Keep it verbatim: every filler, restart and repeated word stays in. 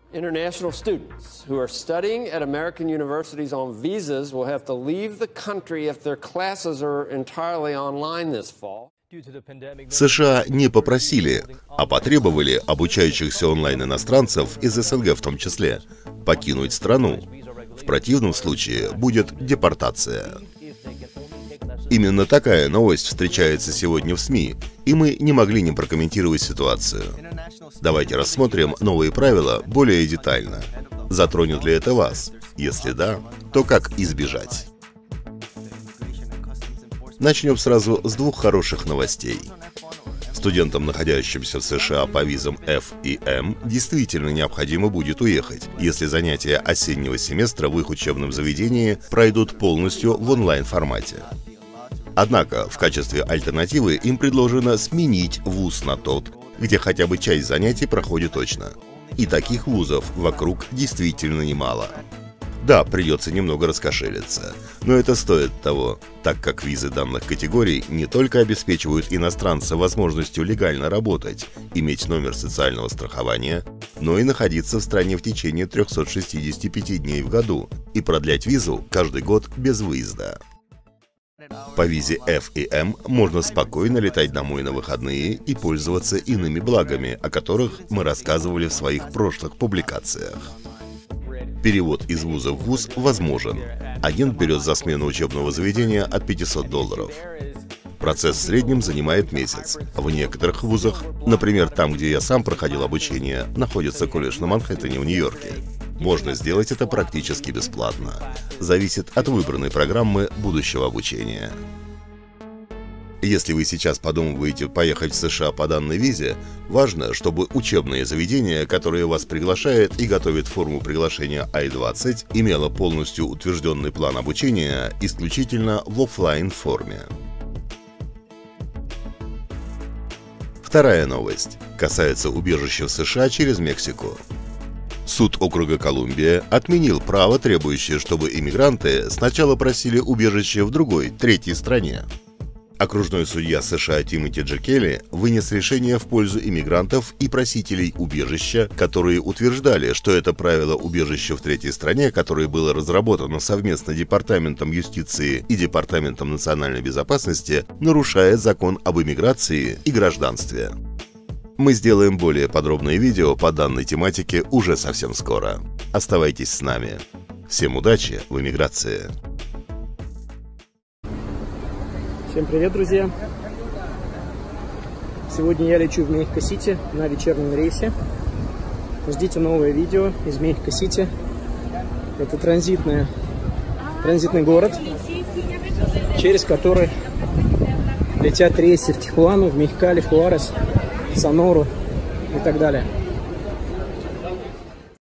International students who are studying at American universities on visas will have to leave the country if their classes are entirely online this fall. США не попросили, а потребовали обучающихся онлайн иностранцев из СНГ в том числе покинуть страну. В противном случае будет депортация. Именно такая новость встречается сегодня в СМИ, и мы не могли не прокомментировать ситуацию. Давайте рассмотрим новые правила более детально. Затронет ли это вас? Если да, то как избежать? Начнем сразу с двух хороших новостей. Студентам, находящимся в США по визам F и M, действительно необходимо будет уехать, если занятия осеннего семестра в их учебном заведении пройдут полностью в онлайн-формате. Однако, в качестве альтернативы им предложено сменить вуз на тот, где хотя бы часть занятий проходит очно. И таких вузов вокруг действительно немало. Да, придется немного раскошелиться, но это стоит того, так как визы данных категорий не только обеспечивают иностранца возможностью легально работать, иметь номер социального страхования, но и находиться в стране в течение трёхсот шестидесяти пяти дней в году и продлять визу каждый год без выезда. По визе F и M можно спокойно летать домой на выходные и пользоваться иными благами, о которых мы рассказывали в своих прошлых публикациях. Перевод из вуза в вуз возможен. Агент берет за смену учебного заведения от пятисот долларов. Процесс в среднем занимает месяц. В некоторых вузах, например, там, где я сам проходил обучение, находится колледж на Манхэттене в Нью-Йорке, можно сделать это практически бесплатно. Зависит от выбранной программы будущего обучения. Если вы сейчас подумываете поехать в США по данной визе, важно, чтобы учебное заведение, которое вас приглашает и готовит форму приглашения ай двадцать, имело полностью утвержденный план обучения исключительно в офлайн форме. Вторая новость касается убежища в США через Мексику. Суд округа Колумбия отменил право, требующее, чтобы иммигранты сначала просили убежище в другой, третьей стране. Окружной судья США Тимоти Джекелли вынес решение в пользу иммигрантов и просителей убежища, которые утверждали, что это правило убежища в третьей стране, которое было разработано совместно Департаментом юстиции и Департаментом национальной безопасности, нарушает закон об иммиграции и гражданстве. Мы сделаем более подробное видео по данной тематике уже совсем скоро. Оставайтесь с нами. Всем удачи в иммиграции! Всем привет, друзья! Сегодня я лечу в Мехико-Сити на вечернем рейсе. Ждите новое видео из Мехико-Сити. Это транзитная, транзитный город, через который летят рейсы в Тихуану, в Мехикали, в Хуарес, Сонору и так далее.